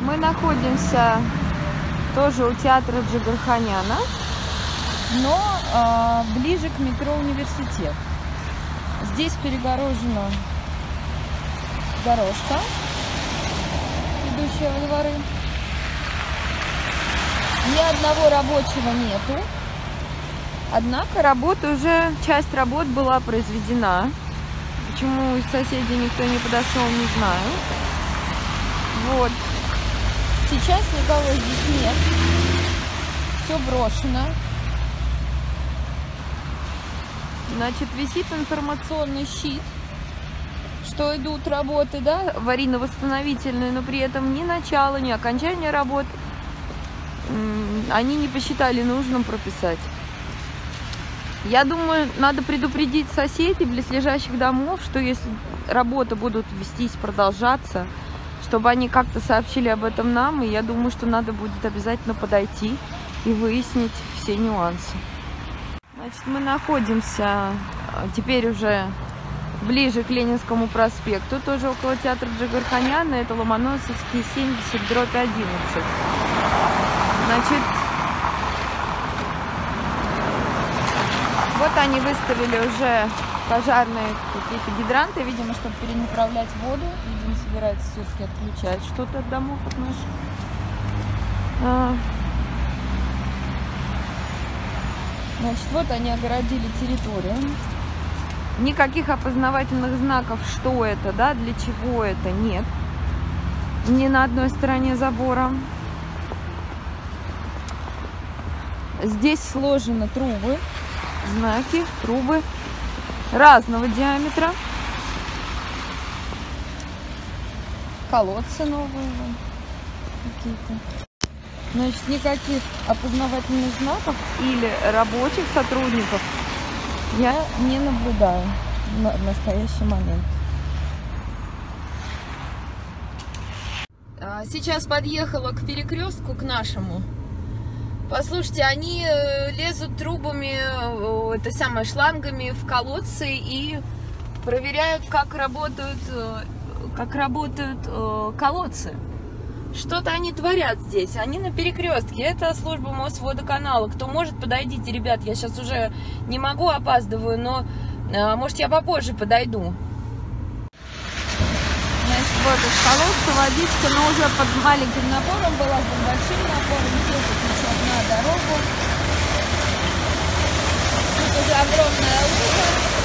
Мы находимся тоже у театра Джигарханяна, но ближе к метро Университет. Здесь перегорожена дорожка, идущая во дворы. Ни одного рабочего нету. Однако часть работ была произведена. Почему из соседей никто не подошел, не знаю. Вот. Сейчас никого здесь нет. Все брошено. Значит, висит информационный щит, что идут работы, да, аварийно-восстановительные, но при этом ни начало, ни окончания работ они не посчитали нужным прописать. Я думаю, надо предупредить соседей близлежащих домов, что если работы будут вестись, продолжаться, чтобы они как-то сообщили об этом нам, и я думаю, что надо будет обязательно подойти и выяснить все нюансы. Значит, мы находимся теперь уже ближе к Ленинскому проспекту, тоже около театра Джигарханяна, это Ломоносовский 70/11. Значит, вот они выставили уже пожарные какие-то гидранты, видимо, чтобы перенаправлять воду. Видимо, собираются все-таки отключать что-то от домов, от наших. Значит, вот они огородили территорию. Никаких опознавательных знаков, что это, да, для чего это, нет. Ни на одной стороне забора. Здесь сложены трубы, знаки, трубы разного диаметра. Колодцы новые какие-то. Значит, никаких опознавательных знаков или рабочих сотрудников я не наблюдаю в настоящий момент. Сейчас подъехала к перекрестку, к нашему. Послушайте, они лезут трубами, шлангами в колодцы и проверяют, как работают колодцы. Что-то они творят здесь. Они на перекрестке. Это служба Мосводоканала. Кто может, подойдите, ребят. Я сейчас уже не могу, опаздываю, но может я попозже подойду. Значит, вот из колодца водичка, но уже под маленьким напором была, под большим напором. Здесь течет на дорогу. Тут уже огромная лужа.